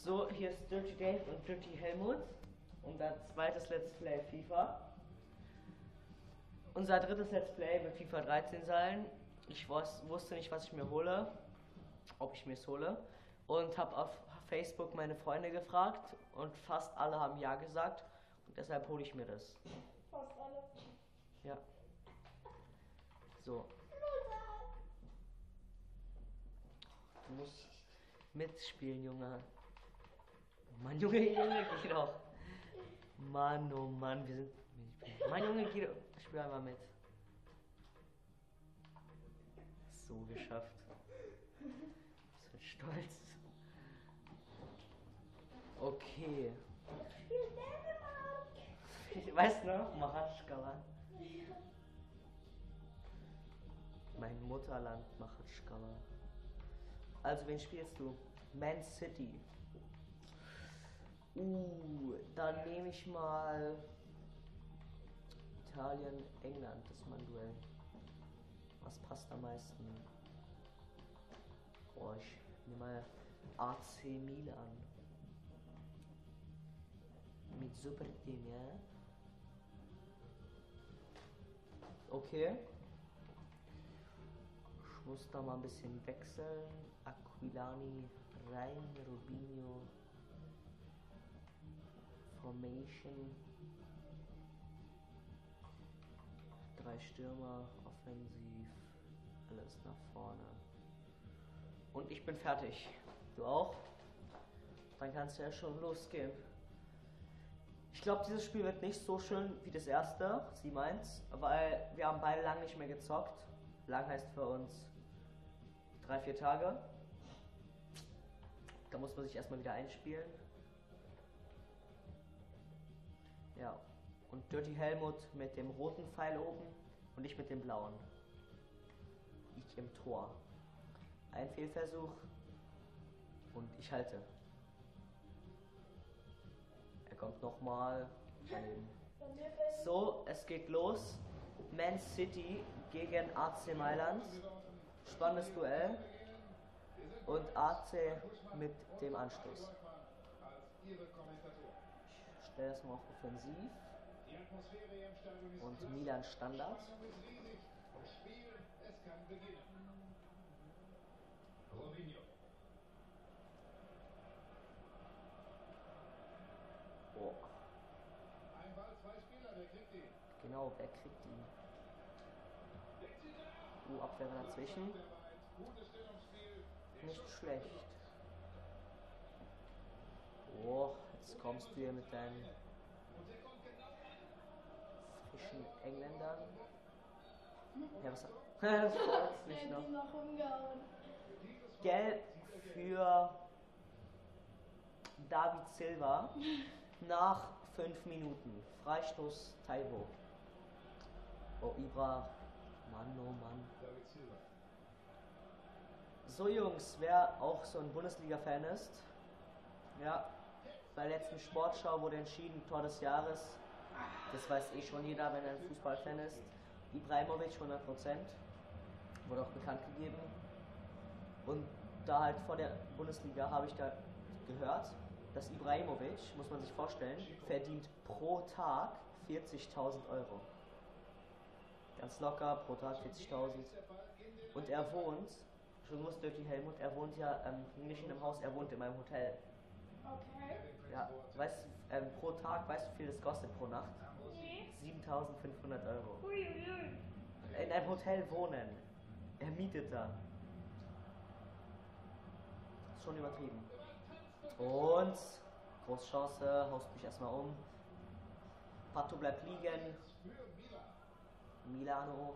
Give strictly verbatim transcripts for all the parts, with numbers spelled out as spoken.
So, hier ist Dirty Dave und Dirty Helmut. Unser zweites Let's Play FIFA. Unser drittes Let's Play wird FIFA dreizehn sein. Ich wusste nicht, was ich mir hole, ob ich mir es hole. Und habe auf Facebook meine Freunde gefragt und fast alle haben ja gesagt. Und deshalb hole ich mir das. Fast alle. Ja. So. Du musst mitspielen, Junge. Mann, Junge, Junge, geh doch. Mann, oh Mann, wir sind. Mann, Junge, geh doch. Spiel einmal mit. So geschafft. So stolz. Okay. Spiel Dänemark. Weißt du noch? Mahatschkala. Mein Mutterland, Mahatschkala. Also, wen spielst du? Man City. Uh, dann nehme ich mal Italien, England, das ist mein Duell. Was passt am meisten? Boah, ich nehme mal A C Milan. Mit super Team, ja? Okay. Ich muss da mal ein bisschen wechseln. Aquilani rein, Rubinho. Formation. Drei Stürmer, offensiv. Alles nach vorne. Und ich bin fertig. Du auch? Dann kannst du ja schon losgehen. Ich glaube, dieses Spiel wird nicht so schön wie das erste, sieben eins, weil wir haben beide lang nicht mehr gezockt. Lang heißt für uns drei, vier Tage. Da muss man sich erstmal wieder einspielen. Ja, und Dirty Helmut mit dem roten Pfeil oben und ich mit dem blauen. Ich im Tor. Ein Fehlversuch und ich halte. Er kommt nochmal. So, es geht los. Man City gegen A C Mailand. Spannendes Duell. Und A C mit dem Anstoß. Ich stelle das mal auf offensiv. Und Milan Standard. Oh. Ein Ball, zwei Spieler, wer kriegt ihn? Genau, wer kriegt ihn? Uh, Abwehr dazwischen. Nicht schlecht. Oh, jetzt kommst du hier mit deinen frischen Engländern. Ja, was? Das freut's nicht noch. noch umgehauen. Gelb für David Silva nach fünf Minuten. Freistoß Taibo. Oh, Ibra. Mann, oh Mann. So, Jungs, wer auch so ein Bundesliga-Fan ist, ja, bei der letzten Sportschau wurde entschieden, Tor des Jahres. Das weiß eh schon jeder, wenn er ein Fußballfan ist. Ibrahimovic hundert Prozent. Wurde auch bekannt gegeben. Und da halt vor der Bundesliga habe ich da gehört, dass Ibrahimovic, muss man sich vorstellen, verdient pro Tag vierzigtausend Euro. Ganz locker, pro Tag vierzigtausend. Und er wohnt, schon muss Dirty Helmut, er wohnt ja ähm, nicht in einem Haus, er wohnt in meinem Hotel. Okay. Ja, weißt du, ähm, pro Tag, weißt du, wie viel das kostet pro Nacht? Nee. siebentausendfünfhundert Euro. Uiuiui. In einem Hotel wohnen. Er mietet da. Ist schon übertrieben. Und große Chance, haust mich erstmal um. Pato bleibt liegen. Milano.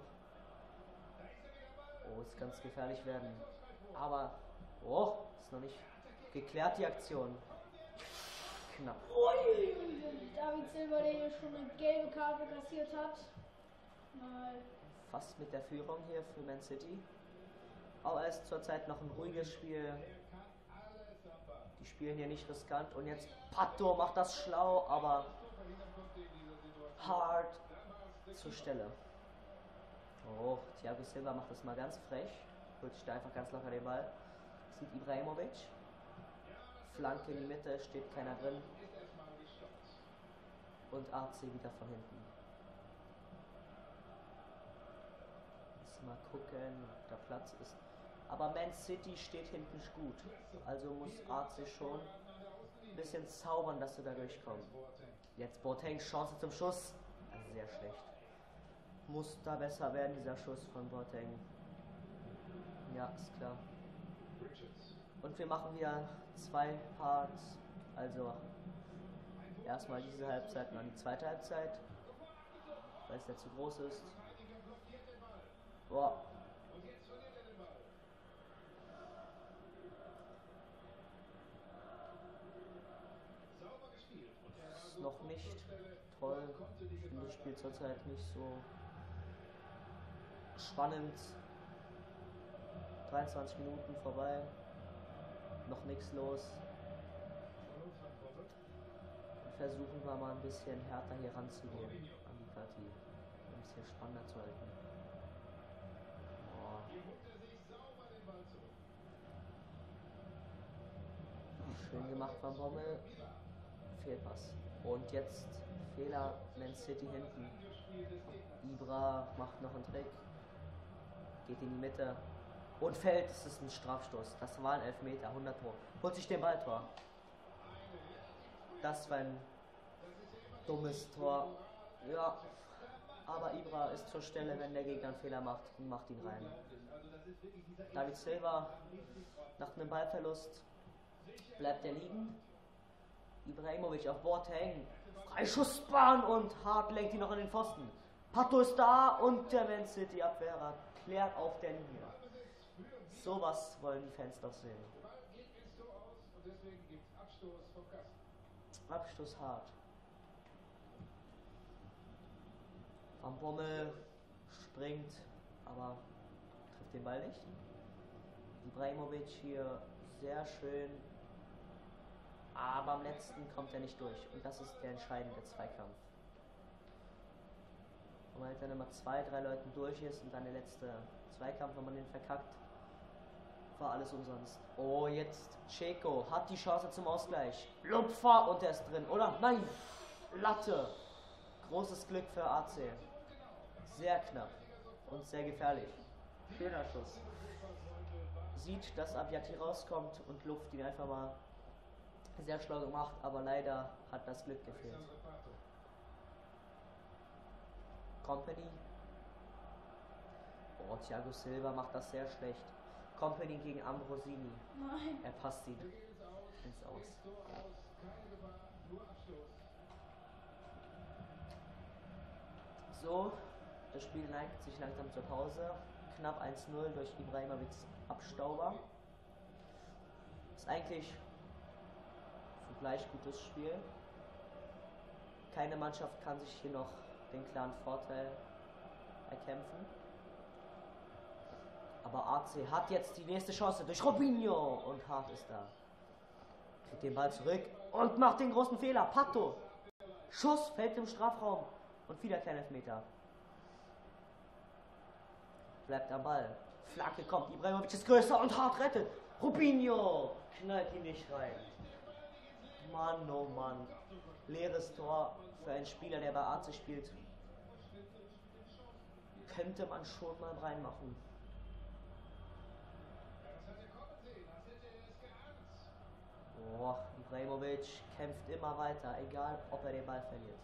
Oh, es kann gefährlich werden. Aber, oh, ist noch nicht geklärt, die Aktion. Knapp. Uiuiui. David Silva, der hier schon eine gelbe Karte kassiert hat. Nein. Fast mit der Führung hier für Man City. Aber es ist zurzeit noch ein ruhiges Spiel. Die spielen hier nicht riskant. Und jetzt Pato macht das schlau, aber hart zur Stelle. Oh, Thiago Silva macht das mal ganz frech. Holt sich da einfach ganz locker den Ball. Sieht Ibrahimovic. Flanke in die Mitte, steht keiner drin. Und A C wieder von hinten. Jetzt mal gucken, ob der Platz ist. Aber Man City steht hinten gut. Also muss A C schon ein bisschen zaubern, dass sie da durchkommen. Jetzt Boateng, Chance zum Schuss. Also sehr schlecht. Muss da besser werden, dieser Schuss von Boateng. Ja, ist klar. Und wir machen wieder zwei Parts. Also erstmal diese Halbzeit und dann die zweite Halbzeit. Weil es ja zu groß ist. Boah. Ist noch nicht toll. Ich finde das Spiel zurzeit nicht so spannend. dreiundzwanzig Minuten vorbei. Noch nichts los. Versuchen wir mal ein bisschen härter hier ranzugehen an die Partie, um es hier spannender zu halten. Boah. Schön gemacht von Bommel. Fehlpass. Und jetzt Fehler, Man City hinten. Ibra macht noch einen Trick. Geht in die Mitte. Und fällt, es ist ein Strafstoß. Das war ein Elfmeter, hundert Pro. Holt sich den Balltor. Das war ein dummes Tor. Ja, aber Ibra ist zur Stelle, wenn der Gegner einen Fehler macht und macht ihn rein. David Silva nach einem Ballverlust bleibt er liegen. Ibrahimovic auf Boateng. Freischussbahn und Hart lenkt ihn noch an den Pfosten. Pato ist da und der Man City Abwehrer klärt auf der Linie. Sowas wollen die Fans doch sehen. Abstoß Hart. Van Bommel springt, aber trifft den Ball nicht. Ibrahimovic hier sehr schön, aber am letzten kommt er nicht durch. Und das ist der entscheidende Zweikampf. Wenn man halt dann immer zwei, drei Leuten durch ist und dann der letzte Zweikampf, wenn man den verkackt, war alles umsonst. Oh, jetzt Dzeko hat die Chance zum Ausgleich. Lupfer und er ist drin, oder? Nein! Latte! Großes Glück für A C. Sehr knapp und sehr gefährlich. Schöner Schuss. Sieht, dass Abjati rauskommt und luft ihn einfach mal. Sehr schlau gemacht, aber leider hat das Glück gefehlt. Company. Oh, Thiago Silva macht das sehr schlecht. Company gegen Ambrosini. Nein. Er passt ihn ins Aus. So, das Spiel neigt sich langsam zur Pause. Knapp eins null durch Ibrahimovics Abstauber. Ist eigentlich ein gleich gutes Spiel. Keine Mannschaft kann sich hier noch den klaren Vorteil erkämpfen. Aber A C hat jetzt die nächste Chance durch Robinho und Hart ist da. Kriegt den Ball zurück und macht den großen Fehler. Pato. Schuss fällt im Strafraum und wieder kein Elfmeter. Bleibt am Ball. Flanke kommt. Ibrahimovic ist größer und Hart rettet. Robinho knallt ihn nicht rein. Mann, oh Mann. Leeres Tor für einen Spieler, der bei A C spielt. Könnte man schon mal reinmachen. Oh, Ibrahimovic kämpft immer weiter, egal ob er den Ball verliert.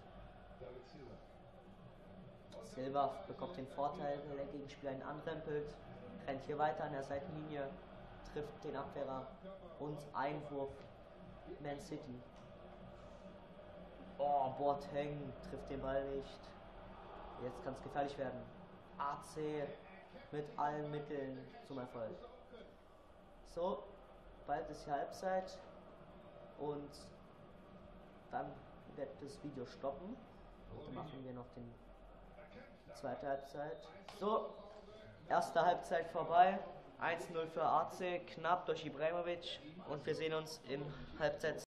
Silva bekommt den Vorteil, wenn der Gegenspieler ihn anrempelt, rennt hier weiter an der Seitenlinie, trifft den Abwehrer und Einwurf Man City. Oh, Boateng trifft den Ball nicht. Jetzt kann es gefährlich werden. A C mit allen Mitteln zum Erfolg. So, bald ist die Halbzeit und dann wird das Video stoppen. Und dann machen wir noch den zweite Halbzeit. So, erste Halbzeit vorbei. eins null für A C, knapp durch Ibrahimovic und wir sehen uns in Halbzeit